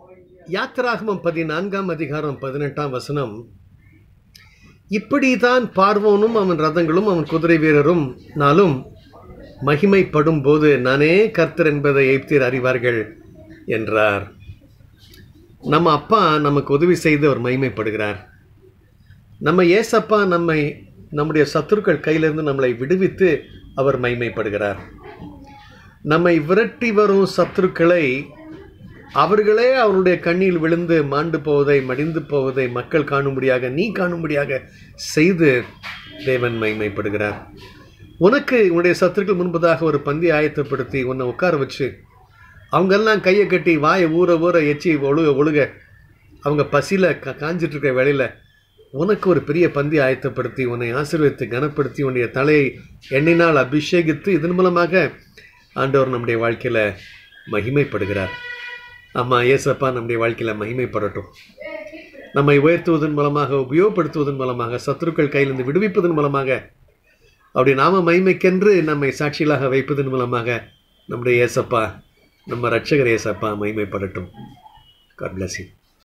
யாத்திராகமம் 14ஆம் அதிகாரம் 18ஆம் வசனம், இப்படிதான் பார்வோனும் அவன் ரதங்களும் அவன் குதிரை வீரரும் நாளும் மகிமைப்படும் போது நானே கர்த்தர் என்பதை எகிப்தியர் அறிவார்கள் என்றார். நம்ம அப்பா நமக்கு உதவி செய்து அவர் மகிமைப்படுகிறார். நம்ம ஏசப்பா நம்முடைய சத்துருக்கள் கையிலிருந்து நம்மளை விடுவித்து அவர் மகிமைப்படுகிறார். நம்மை விரட்டி வரும் சத்துருக்களை அவர்களே அவருடைய கண்ணில் விழுந்து மாண்டு போவதை, மடிந்து போவதை மக்கள் காணும்படியாக, நீ காணும்படியாக செய்து தேவன் மகிமைப்படுகிறார். உனக்கு உன்னுடைய சத்துருக்கள் முன்பதாக ஒரு பந்தி ஆயத்தப்படுத்தி உன்னை உட்கார வச்சு அவங்கெல்லாம் கையை கட்டி வாயை ஊற ஊற எச்சி ஒழுக அவங்க பசியில் காஞ்சிட்டு இருக்கிற வேளையில் உனக்கு ஒரு பெரிய பந்தி ஆயத்தப்படுத்தி உன்னை ஆசீர்வதித்து கனப்படுத்தி உன்னுடைய தலையை எண்ணெயினால் அபிஷேகித்து இதன் மூலமாக ஆண்டவர் நம்முடைய வாழ்க்கையில் மகிமைப்படுகிறார். ஆமாம், ஏசப்பா நம்முடைய வாழ்க்கையில் மகிமைப்படட்டும். நம்மை உயர்த்துவதன் மூலமாக, உபயோகப்படுத்துவதன் மூலமாக, சத்துருக்கள் கையிலிருந்து விடுவிப்பதன் மூலமாக, அப்படி நாம மகிமைக்கென்று நம்மை சாட்சிகளாக வைப்பதன் மூலமாக நம்முடைய ஏசப்பா, நம்ம ரட்சகர் ஏசப்பா மகிமைப்படட்டும். God bless you.